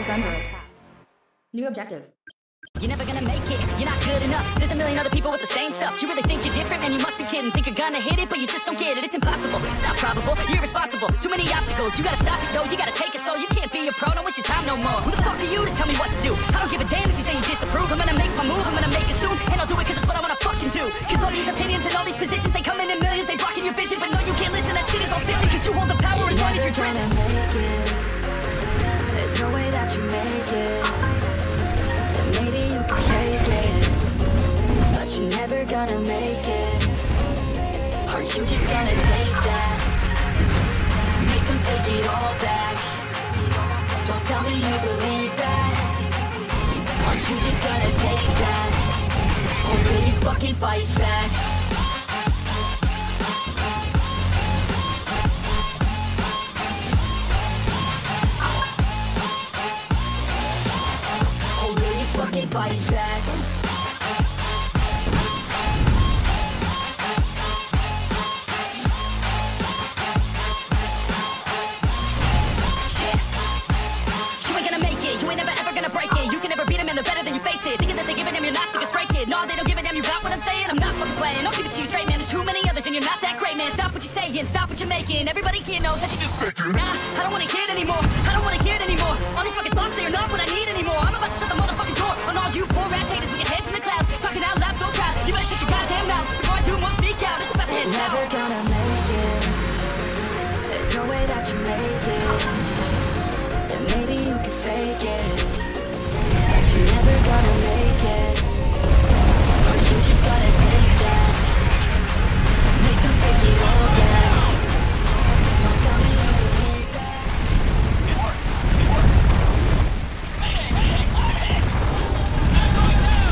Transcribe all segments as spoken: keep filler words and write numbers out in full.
is under attack. New objective. You're never gonna make it, you're not good enough. There's a million other people with the same stuff. You really think you're different, man, you must be kidding. Think you're gonna hit it, but you just don't get it. It's impossible, it's not probable, you're irresponsible. Too many obstacles, you gotta stop it, yo. You gotta take it slow, you can't be a pro, don't waste your time no more. Who the fuck are you to tell me what to do? I don't give a damn if you say you disapprove. I'm gonna make my move, I'm gonna make it soon. And I'll do it cause it's what I wanna fucking do. Cause all these opinions and all these positions, they come in in millions. They blocking your vision, but no, you can't listen. That shit is all fishy, cause you hold the power as long as you're dreaming. There's no way that you make it. And maybe you can fake it, but you're never gonna make it. Aren't you just gonna take that? Make them take it all back. Don't tell me you believe that. Aren't you just gonna take that? Or will you fucking fight back? Fight back. Yeah. You ain't gonna make it, you ain't never ever gonna break it. You can never beat them and they're better than you face it. Thinking that they give a damn, you're not thinking straight, kid. No, they don't give a damn, you got what I'm saying? I'm not fucking playing, I'll give it to you straight, man. There's too many others and you're not that great, man. Stop what you're saying, stop what you're making. Everybody here knows that you're just faking. Nah, I don't wanna hear it anymore, I don't wanna hear it anymore. All these fucking thoughts, they are not what I need anymore. I'm about to shut the motherfucking door on all you poor ass haters with your heads in the clouds, talking out loud so proud. You better shut your goddamn mouth before I do more speak out. It's about to head south. Never gonna make it. There's no way that you make it. And maybe you can fake it, but you're never gonna make it. Or you just gotta take that. Make them take it all back. Don't tell me you believe that. It worked. It worked. Hey, hey, hey, hey. Not going down.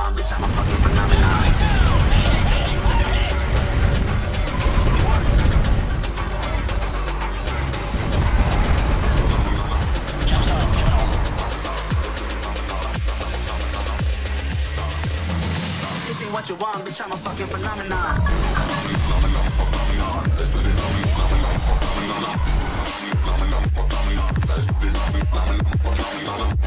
want, bitch, I'm a fucking phenomenon. This ain't what you want, bitch, I'm a fucking phenomenon.